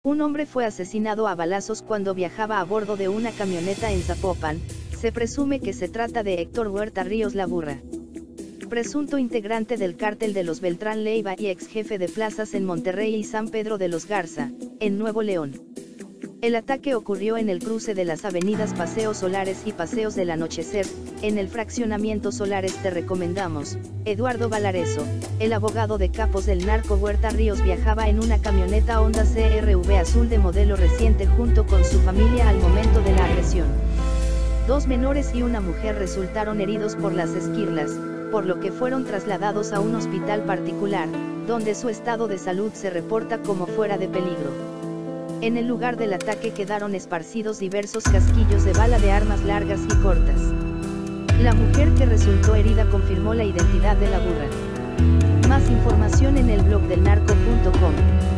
Un hombre fue asesinado a balazos cuando viajaba a bordo de una camioneta en Zapopan. Se presume que se trata de Héctor Huerta Ríos La Burra, presunto integrante del cártel de los Beltrán Leiva y ex jefe de plazas en Monterrey y San Pedro de los Garza, en Nuevo León. El ataque ocurrió en el cruce de las avenidas Paseos Solares y Paseos del Anochecer, en el fraccionamiento Solares. Te recomendamos. Eduardo Valareso, el abogado de capos del narco Huerta Ríos, viajaba en una camioneta Honda CR-V azul de modelo reciente junto con su familia al momento de la agresión. 2 menores y una mujer resultaron heridos por las esquirlas, por lo que fueron trasladados a un hospital particular, donde su estado de salud se reporta como fuera de peligro. En el lugar del ataque quedaron esparcidos diversos casquillos de bala de armas largas y cortas. La mujer que resultó herida confirmó la identidad de la burra. Más información en el blog del narco.com.